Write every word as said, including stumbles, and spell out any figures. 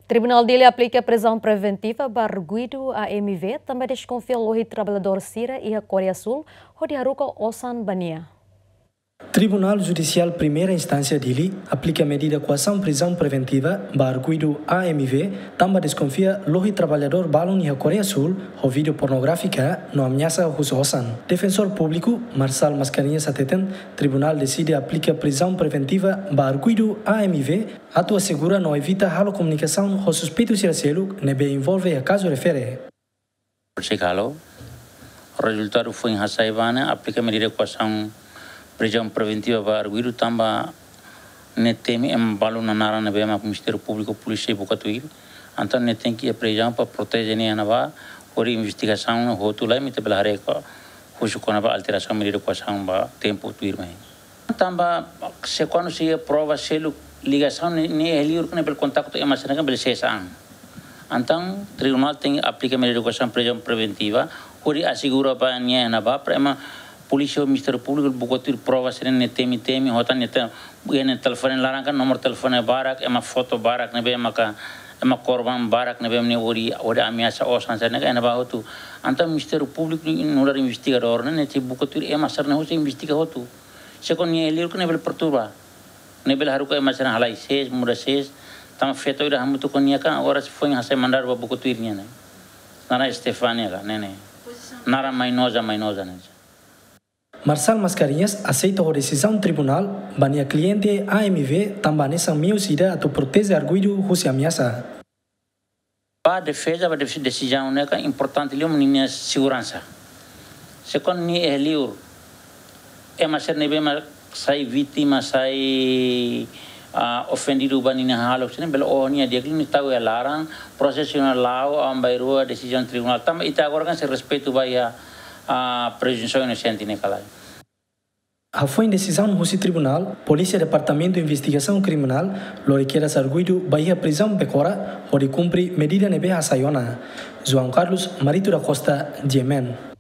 Tribunal dele aplica prisão preventiva para arguido A M V, também desconfia o trabalhador Sira e a Coreia Sul, onde haruka Osan Bania. Tribunal Judicial Primeira Instância dele aplica medida coação prisão preventiva para arguido A M V, também desconfia o trabalhador balon e a Coreia Sul, o vídeo pornográfica no ameaça o Osan. Defensor público Marçal Mascarenhas ateten, Tribunal decide aplica prisão preventiva para arguido A M V, atua segura não evita halo comunicação o suspeito ciracelo, nebe envolve a caso refere. Chegalo, o resultado foi em Hasaibana, aplica medida coação prisão preventiva para arguido tamba netemi em balão na nara na bema com Ministério Público Polícia e Bocatuil, então netem que a prisão para proteger nem a nava, ori investigação no rotula e me tebela reco, hoje com a alteração medida coação ba tempo tuir mai. Tamba se quando se prova selo ligação nem é livre com o contato é mais nada bel sessão. Então tribunal tem aplica medida coação prisão preventiva, ori assegura para nem a nava para Polícia e Ministério Público bukatir prova sering temi temi hotan neta bukan telefon larang kan nomor telefon barak ema foto barak nebe maka ema korban barak nebe meni ori ori ameaça osan sana kan eba hotu anta Ministério Público nular investigador ne neti bukatir ema sarna hoje investiga hotu sekon ni elir kan nebe perturba nebe haru ka ema sarna halai ses muda ses tam feto ira hamu tu konia kan agora se foi hasai mandar ba bukatir ni ne nara Estefania kan ne ne nara mainosa mainosa ne. Marçal Mascarenhas aceita a decisão do tribunal, bania cliente A M V também nessa miúcida a tu protege arguido Rússia ameaça. A defesa a decisão é importante ali uma minha segurança. Se quando ni é livre, é mais ser nebe mas sai vítima sai ofendido bani na halo sini belo oh ni dia ni tahu ya larang prosesional lao ambairua decisão do tribunal também ita agora kan se respeito vai a presunção inocente ne kalai. A foi em decisão no Tribunal, Polícia Departamento de Investigação Criminal, loriqueira arguido Bahia prisão becora, onde cumpre medida nebe a Sayona. João Carlos Marito da Costa, Yemen.